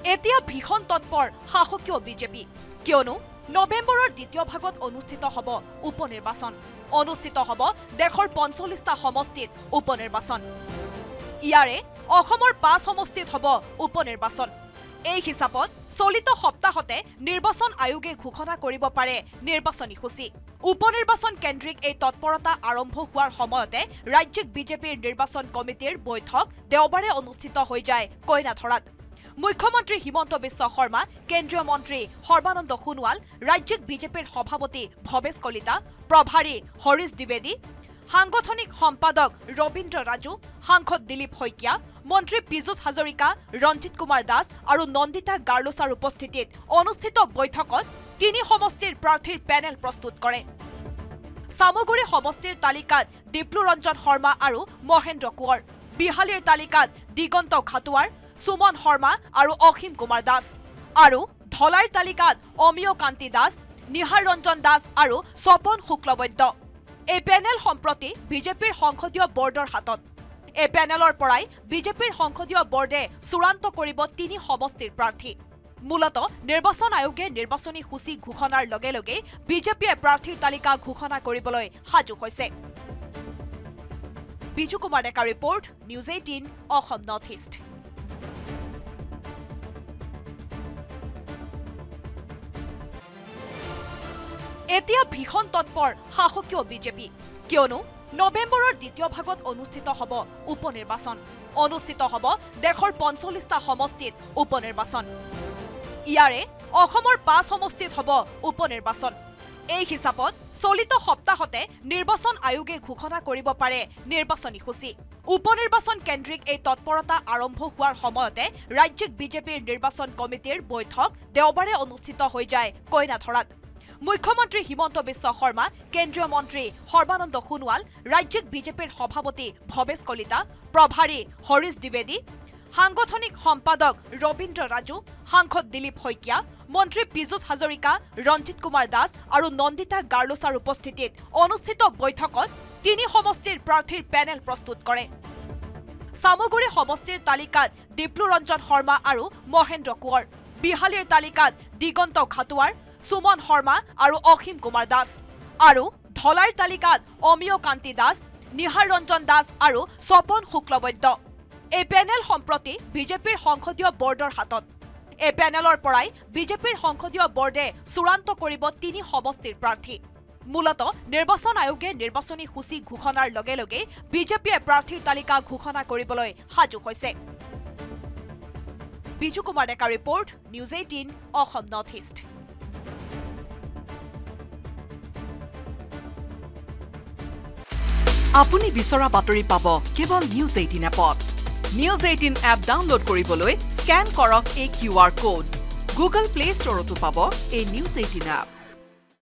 এতিয়া ভীষণ তৎপৰ শাসকীয় বিজেপি কিয়নো নৱেম্বৰৰ দ্বিতীয় ভাগত অনুষ্ঠিত হ'ব উপনিৰ্বাচন অনুষ্ঠিত হ'ব দেশৰ ৪৫টা সমষ্টিত উপনিৰ্বাচন ইয়াৰে অসমৰ ৫ সমষ্টিত হ'ব উপনিৰ্বাচন এই হিচাপত চলিত সপ্তাহতে নিৰ্বাচন আয়োগে ঘোষণা কৰিব পাৰে নিৰ্বাচনী সূচী উপনিৰ্বাচন কেন্দ্ৰিক এই তৎপৰতা আৰম্ভ হোৱাৰ সময়তে ৰাজ্যিক বিজেপিৰ নিৰ্বাচন কমিটিৰ বৈঠক দেওবাৰে অনুষ্ঠিত হৈ যায় কইনাধৰাত মুখ্যমন্ত্ৰী হিমন্ত বিশ্ব শৰ্মা কেন্দ্ৰীয় মন্ত্ৰী সৰ্বানন্দ সোণোৱাল ৰাজ্যিক বিজেপিৰ সভাপতি ভৱেশ কলিতা প্ৰভাৰী হৰিশ দ্বিবেদী সাংগঠনিক সম্পাদক ৰবীন্দ্ৰ ৰাজু সাংসদ দিলীপ শইকীয়া মন্ত্ৰী পীযুষ হাজৰিকা ৰঞ্জিত কুমাৰ দাস আৰু নন্দিতা গাৰ্লোছাৰ উপস্থিতিত অনুষ্ঠিত বৈঠকত ৩ সমষ্টিৰ প্ৰাৰ্থীৰ পেনেল প্ৰস্তুত কৰে সামগুৰি সমষ্টিৰ তালিকাত দীপ্লুৰঞ্জন শৰ্মা আৰু মহেন্দ্ৰ কোঁৱৰ বিহালীৰ তালিকাত দিগন্ত খাটুৱাৰ সুমন শৰ্মা আৰু অসীম কুমাৰ দাস আৰু ধলাইৰ তালিকাত অমিয় কান্তি দাস নিহাৰ ৰঞ্জন দাস আৰু স্বপন শুক্লবৈদ্য এই পেনেল সম্প্ৰতি বিজেপিৰ সংসদীয় বৰ্ডৰ হাতত এই পেনেলৰ পৰাই বিজেপিৰ সংসদীয় বৰ্ডে চূড়ান্ত কৰিব ৩ সমষ্টিৰ প্ৰাৰ্থী মূলত নিৰ্বাচন আয়োগে নিৰ্বাচনী সূচী ঘোষণাৰ লগে লগে বিজেপিয়ে প্ৰাৰ্থীৰ তালিকা ঘোষণা কৰিবলৈ সাজু হৈছে Biju Kumar Deka report News 18 Assam North East এতিয়া ভীষণ তৎপৰ শাসকীয় বিজেপি কিয়নো নৱেম্বৰৰ দ্বিতীয় ভাগত অনুষ্ঠিত হ'ব উপনিৰ্বাচন অনুষ্ঠিত হ'ব দেশৰ ৪৫টা সমষ্টিত উপনিৰ্বাচন ইয়াৰে অসমৰ ৫ সমষ্টিত হ'ব উপনিৰ্বাচন এই হিচাপত চলিত সপ্তাহতে নিৰ্বাচন আয়োগে ঘোষণা কৰিব পাৰে নিৰ্বাচনী সূচী উপনিৰ্বাচন কেন্দ্ৰিক এই তৎপৰতা আৰম্ভ হোৱাৰ সময়তে ৰাজ্যিক বিজেপিৰ নিৰ্বাচন কমিটিৰ বৈঠক দেওবাৰে অনুষ্ঠিত হৈ যায় কইনাধৰাত মুখ্যমন্ত্ৰী হিমন্ত বিশ্ব শৰ্মা কেন্দ্ৰীয় মন্ত্ৰী সৰ্বানন্দ সোণোৱাল ৰাজ্যিক বিজেপিৰ সভাপতি ভৱেশ কলিতা প্ৰভাৰী হৰিশ দ্বিবেদী সাংগঠনিক সম্পাদক ৰবীন্দ্ৰ ৰাজু সাংসদ দিলীপ শইকীয়া মন্ত্ৰী পীযুষ হাজৰিকা ৰঞ্জিত কুমাৰ দাস আৰু নন্দিতা গাৰ্লোছাৰ উপস্থিতিত অনুষ্ঠিত বৈঠকত ৩ সমষ্টিৰ প্ৰাৰ্থীৰ পেনেল প্ৰস্তুত কৰে সামগুৰি সমষ্টিৰ তালিকাত দীপ্লুৰঞ্জন শৰ্মা আৰু মহেন্দ্ৰ কোঁৱৰ বিহালীৰ তালিকাত দিগন্ত খাটুৱাৰ সুমন শৰ্মা আৰু অসীম কুমাৰ দাস আৰু ধলাইৰ তালিকাত অমিয় কান্তি দাস নিহাৰ ৰঞ্জন দাস আৰু স্বপন শুক্লবৈদ্য এই পেনেল সম্প্ৰতি বিজেপিৰ সংসদীয় বৰ্ডৰ হাতত এই পেনেলৰ পৰাই বিজেপিৰ সংসদীয় বৰ্ডে চূড়ান্ত কৰিব ৩ সমষ্টিৰ প্ৰাৰ্থী মূলত নিৰ্বাচন আয়োগে নিৰ্বাচনী সূচী ঘোষণাৰ লগে লগে বিজেপিয়ে প্ৰাৰ্থীৰ তালিকা ঘোষণা কৰিবলৈ সাজু হৈছে Biju Kumar Deka report News 18 Assam North East আপুনি বিচৰা বাতৰি পাব কেৱল নিউজ 18 এপত নিউজ 18 এপ ডাউনলোড কৰিবলৈ স্ক্যান কৰক এই QR কোড গুগল প্লে ষ্টৰতো পাব এই নিউজ 18 এপ